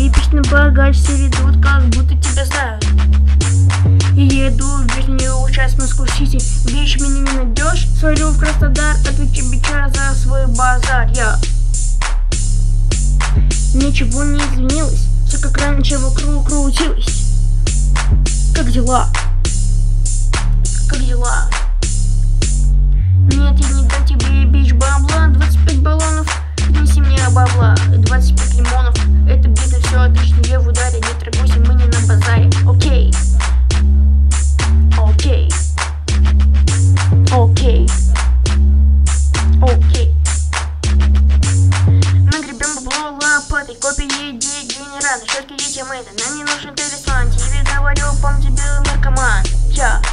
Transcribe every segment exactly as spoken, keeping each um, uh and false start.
Эпично богач, все ведут, как будто тебя знают. И еду в верхнюю часть Москву-Сити. Бич, меня не найдешь? Свалю в Краснодар, отвечу бича за свой базар. Я ничего не изменилось, все как раньше вокруг крутилось. Как дела? Как дела? Нет, я не дам тебе, бич, бабла. Двадцать пять баллонов, неси мне бабла. Двадцать пять лимонов, это бизнес, все отлично, я в ударе. Не торгуйся, мы не на базаре. Окей. Окей. Окей. Окей. Мы гребем бабло лопатой, копии дегенераты, шутки дети мэйда. Нам не нужен талисман, тебе говорю, помни, тебе наркоман. Я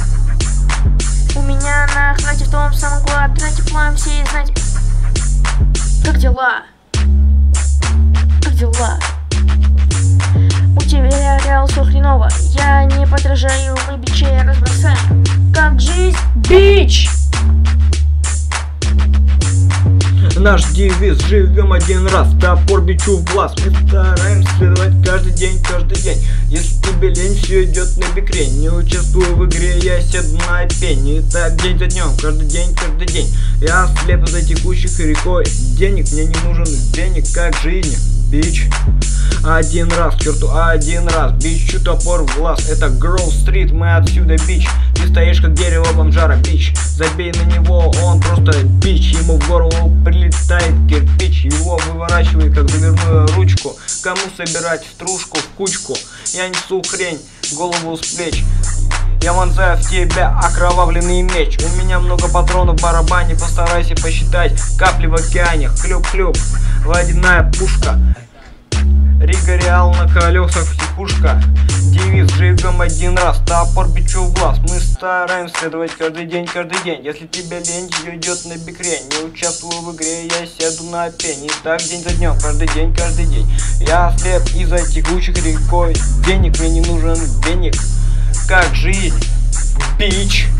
У меня на хвате в том самом квадрате план, все знаете. Как дела? Как дела? У тебя реал все хреново, я не подражаю, мы бичей разбросаем. Как жизнь, бич! Наш девиз: живем один раз, топор бичу в глаз. Мы стараемся следовать каждый день, каждый день. Если тебе лень, все идет на бикрень. Не участвую в игре, я седу на пень. И так день за днем, каждый день, каждый день. Я слеп за текущих рекой денег. Мне не нужен денег, как жизнь, бич. Один раз, к черту, один раз. Бичу топор в глаз, это Гроув-стрит, мы отсюда, бич. Ты стоишь как дерево бомжара, бич. Забей на него, он просто бич. Ему в голову прилетает кирпич, его выворачивает как дверную ручку. Кому собирать стружку в кучку? Я несу хрень, голову с плеч. Я вонзаю в тебя окровавленный меч. У меня много патронов в барабане, постарайся посчитать капли в океане. Хлюп-хлюп, водяная пушка. Рига Реал на колесах, психушка. Девиз: живем один раз, топор бичу в глаз. Мы стараемся следовать каждый день, каждый день. Если тебе лень, все идет на бикрень. Не участвую в игре, я седу на пень. И так день за днем, каждый день, каждый день. Я слеп из-за текущих рекой денег. Мне не нужен денег, как жизнь, бич.